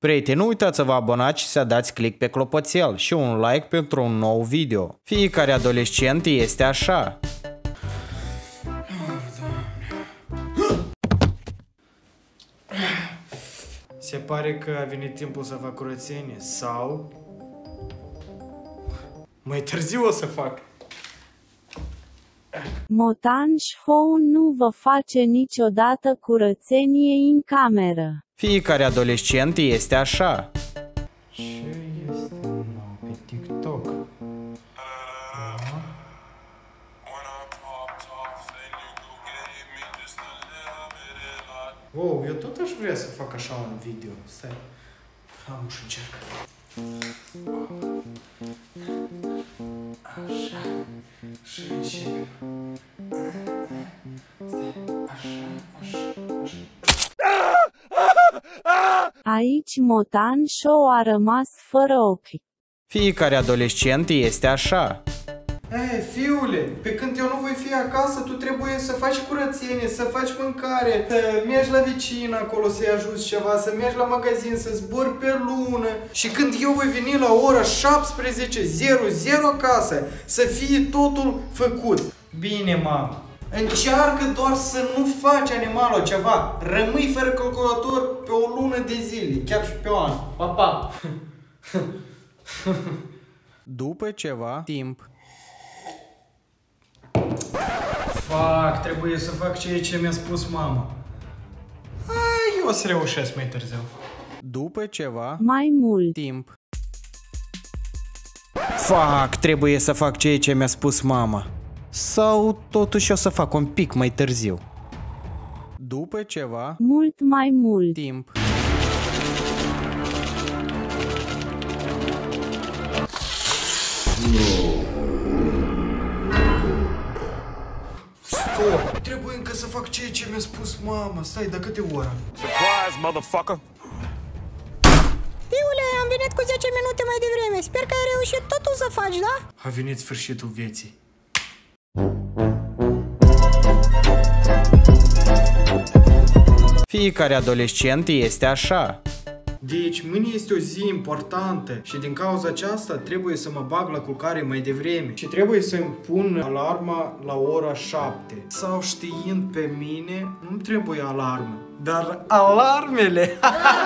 Prieteni, nu uitați să vă abonați și să dați click pe clopoțel și un like pentru un nou video. Fiecare adolescent este așa. Se pare că a venit timpul să fac curățenie sau mai târziu o să fac. Motan Show nu vă face niciodată curățenie în cameră. Fiecare adolescent este așa. Ce este nou pe TikTok? Wow, eu tot aș vrea să fac așa un video. Stai. Am și încerc. Așa. Și începem. Stai. Așa. Aici Motan Show a rămas fără ochi. Fiecare adolescent este așa. Ei, fiule, pe când eu nu voi fi acasă, tu trebuie să faci curățenie, să faci mâncare, să mergi la vecină acolo să-i ajuți ceva, să mergi la magazin, să zbori pe lună. Și când eu voi veni la ora 17:00 acasă, să fie totul făcut. Bine, mamă, încearcă doar să nu faci animalul ceva. Rămâi fără calculator pe o lună de zile, chiar și pe o an. Pa, pa! După ceva timp. Fac, trebuie să fac ceea ce mi-a spus mama. Eu o să reușesc mai târziu. După ceva Mai mult timp. Fac, trebuie să fac ceea ce mi-a spus mama. Sau totuși o să fac un pic mai târziu. După ceva mult mai mult timp. Stop! Trebuie încă să fac ceea ce mi-a spus mama. Stai, de câte ora? Surprise, motherfucker! Fiule, am venit cu 10 minute mai devreme. Sper că ai reușit totul să faci, da? A venit sfârșitul vieții. Fiecare adolescent este așa. Deci, mâine este o zi importantă și din cauza aceasta trebuie să mă bag la culcare mai devreme și trebuie să-mi pun alarma la ora 7. Sau știind pe mine, nu trebuie alarmă, dar alarmele!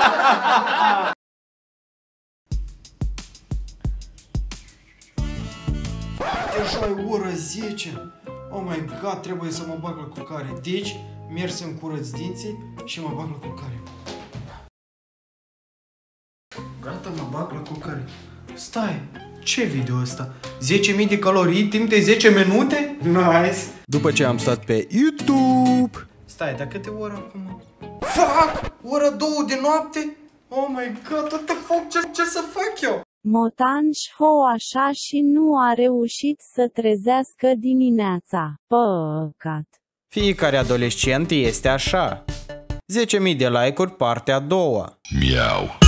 Deja e ora 10. Oh my god, trebuie să mă bag la culcare. Deci, merg să-mi curăț dinții și mă bag la culcare. Gata, mă bag la culcare. Stai, ce video ăsta? 10.000 de calorii timp de 10 minute? Nice! După ce am stat pe YouTube. Stai, dar câte ore acum? Fuck! Ora 2 de noapte? Oh my god, what the fuck? Ce să fac eu? Motan Show așa și nu a reușit să trezească dimineața. Păcat. Fiecare adolescent este așa. 10.000 de like-uri partea a doua. Miau.